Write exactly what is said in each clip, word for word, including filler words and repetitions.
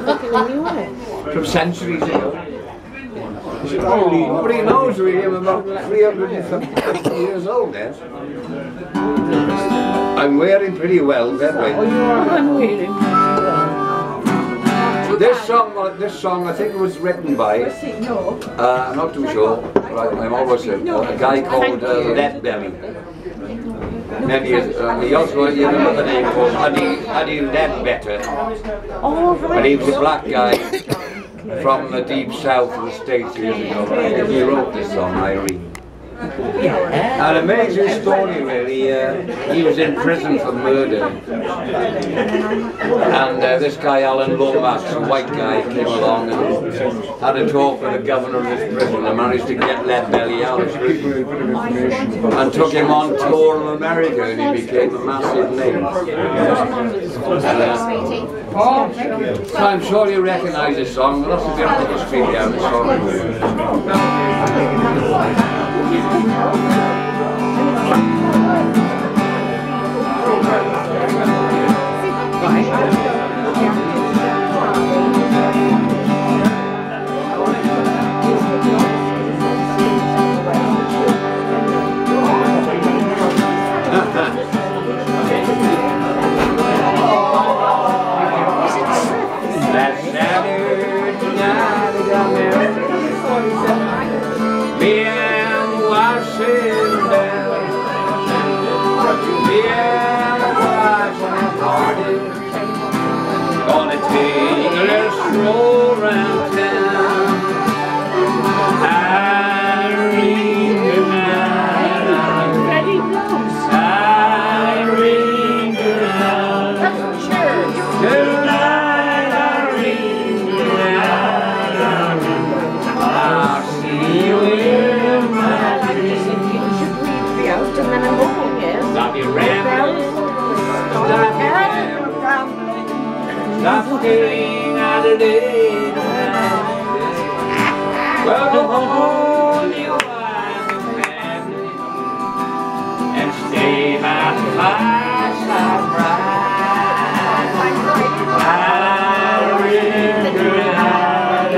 From centuries ago. Nobody knows really, I'm about three hundred fifty years old then. I'm wearing pretty well, then. I'm wearing pretty well. This song, this song, I think it was written by, uh, I'm not too sure, but I'm always a, a guy called uh, Leadbelly. Then he, uh, he also had another name called Addy, Addy Leadbetter. And he was a black guy from the deep south of the States years ago. And he wrote this song, Irene. An amazing story really. Uh, he was in prison for murder, and uh, this guy Alan Lomax, a white guy, came along and had a talk with the governor of this prison and managed to get Leadbelly out of prison and took him on tour of America, and he became a massive name. And, uh, so I'm sure you recognise this song. Lots of different history behind this song. Gonna take a little stroll around town. Irene, good night. Irene, good night. Good night, Irene, good night. I'll see you in my dreams. Stop your rambling. Stop your rambling. Stop staying out of day. Well, go home, you wife and family, and stay by the fireside bright. Irene, good night.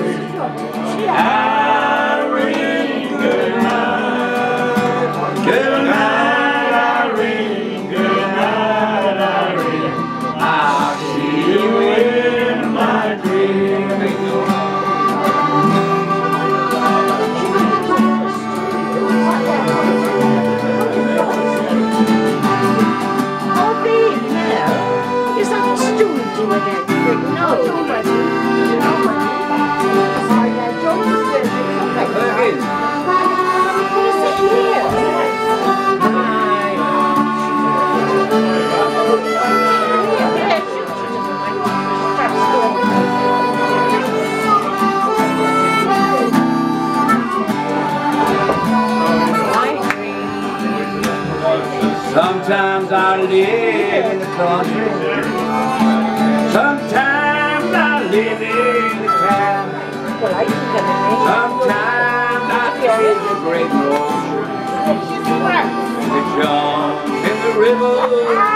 Irene, good night. Good night, Irene. Good night, Irene. I'll see you in my dreams. Sometimes I live in the country, sometimes I live in the town, sometimes I take the great road, the jump in the river.